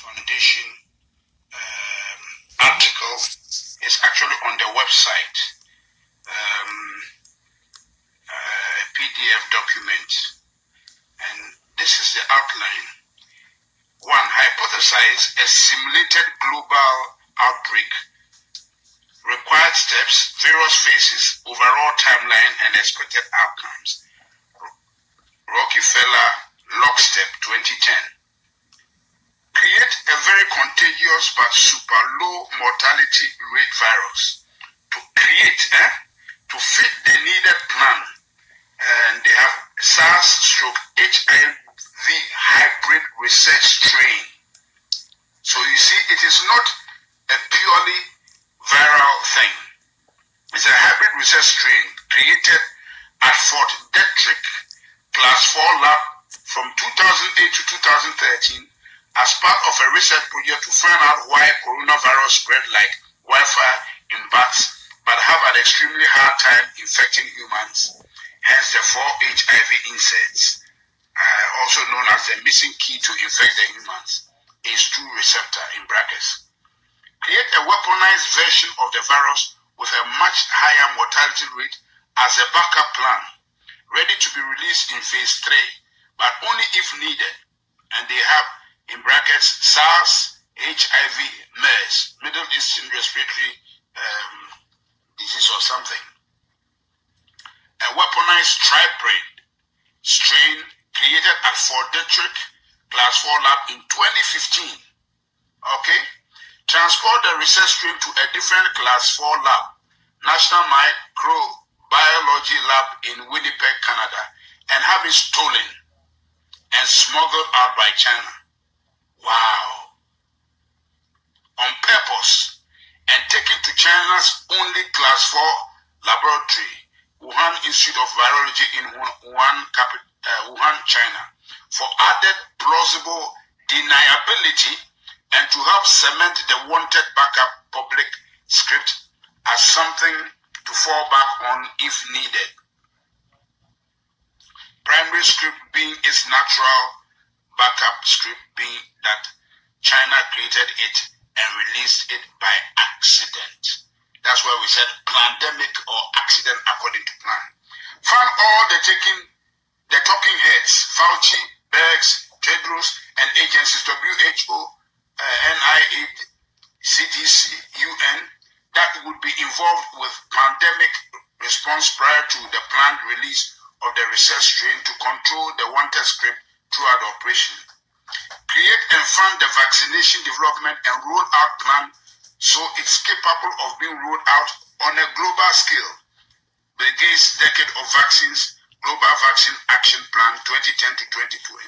Foundation article is actually on the website, a PDF document, and this is the outline. 1. Hypothesize a simulated global outbreak. Required steps, various phases, overall timeline, and expected outcomes. Rockefeller Lockstep 2010. Create a very contagious but super low mortality rate virus. To fit the needed plan. And they have SARS/HIV hybrid research strain. So you see, it is not a purely viral thing. It's a hybrid research strain created at Fort Detrick Class 4 lab from 2008 to 2013 as part of a research project to find out why coronavirus spread like wildfire in bats but have an extremely hard time infecting humans, hence the 4 HIV insects, also known as the missing key to infect the humans, ACE2 receptor in brackets. Create a weaponized version of the virus with a much higher mortality rate as a backup plan, ready to be released in phase 3, but only if needed. And they have, in brackets, SARS, HIV, MERS, Middle Eastern Respiratory Disease or something. A weaponized tri-brain strain created at Fort Detrick Class 4 lab in 2015. Okay? Transport the research strain to a different Class 4 lab, National Microbiology Lab in Winnipeg, Canada, and have it stolen and smuggled out by China. Wow. On purpose, and taken to China's only Class 4 laboratory, Wuhan Institute of Virology in Wuhan, China, for added plausible deniability and to help cement the wanted backup public script as something to fall back on if needed. Primary script being its natural backup script being that China created it and released it by accident. That's why we said pandemic or accident according to plan. Found all the talking heads, Fauci, Bergs, Tedros, and agencies, WHO, NIH, CDC, UN, that would be involved with pandemic response prior to the planned release of the research strain to control the wanted script throughout the operation. Create and fund the vaccination development and roll-out plan so it's capable of being rolled out on a global scale. Bill Gates' Decade of Vaccines Global Vaccine Action Plan 2010 to 2020.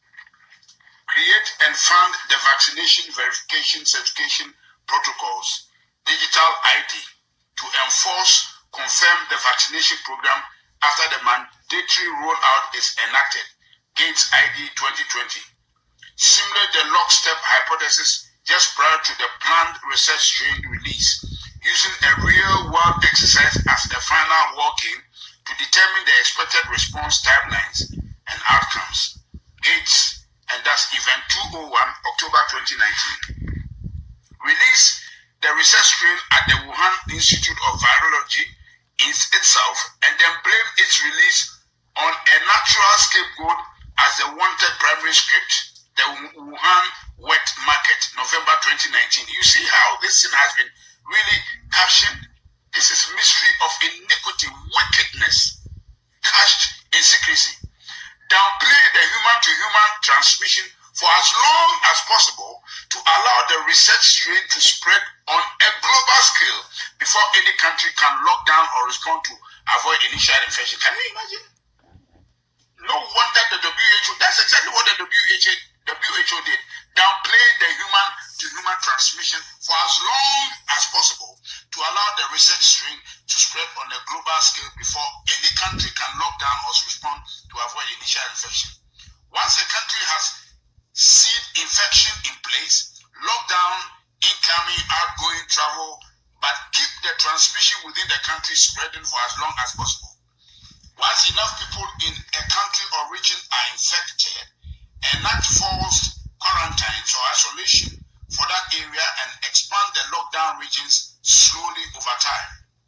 Create and fund the vaccination verification certification protocols, digital ID, to confirm the vaccination program after the mandatory rollout is enacted, Gates ID 2020. Simulate the lockstep hypothesis just prior to the planned research strain release, using a real-world exercise as the final war game to determine the expected response timelines and outcomes. Gates, and that's Event 201, October 2019. Release the research strain at the Wuhan Institute of Virology itself, and then blame its release on a natural scapegoat as the wanted primary script, the Wuhan wet market, November 2019. You see how this thing has been really captioned? This is mystery of iniquity, wickedness, cached in secrecy. Downplay the human-to-human transmission for as long as possible to allow the research strain to spread on a global scale before any country can lock down or respond to avoid initial infection. Can you imagine? No wonder the WHO, that's exactly what the WHO did. Downplay the human-to-human transmission for as long as possible to allow the research strain to spread on a global scale before any country can lock down or respond to avoid initial infection. Once a country has seed infection in place, lock down incoming, outgoing travel, but keep the transmission within the country spreading for as long as possible. Once enough people in a country or region are infected, enact forced quarantines or isolation for that area and expand the lockdown regions slowly over time.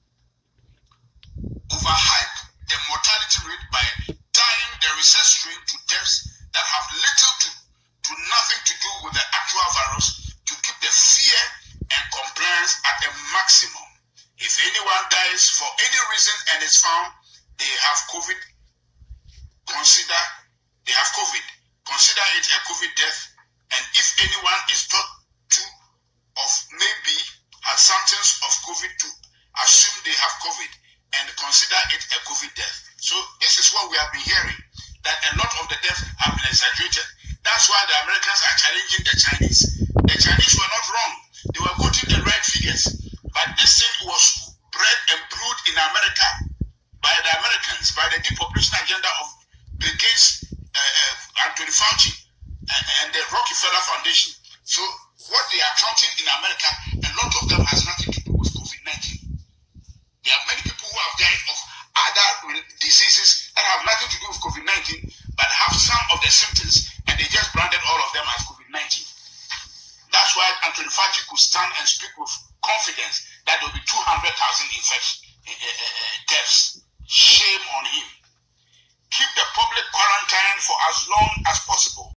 Overhype the mortality rate by tying the research strain to deaths that have little to nothing to do with the actual virus to keep the fear and compliance at a maximum. If anyone dies for any reason and is found they have COVID, consider it a COVID death, and if anyone is thought to of maybe has symptoms of COVID, to assume they have COVID and consider it a COVID death. So this is what we have been hearing, that a lot of the deaths have been exaggerated. That's why the Americans are challenging the Chinese. The Chinese were not wrong. They were quoting the right figures. But this thing was bred and brewed in America by the Americans, by the depopulation agenda of Bill Gates, Anthony Fauci, and the Rockefeller Foundation. So what they are counting in America, a lot of them has nothing to do with COVID-19. There are many people who have died of other diseases that have nothing to do with COVID-19, but have some of the symptoms, and they just branded all of them as COVID-19. That's why Anthony Fauci could stand and speak with confidence that there will be 200,000 deaths. Shame on him. Keep the public quarantine for as long as possible.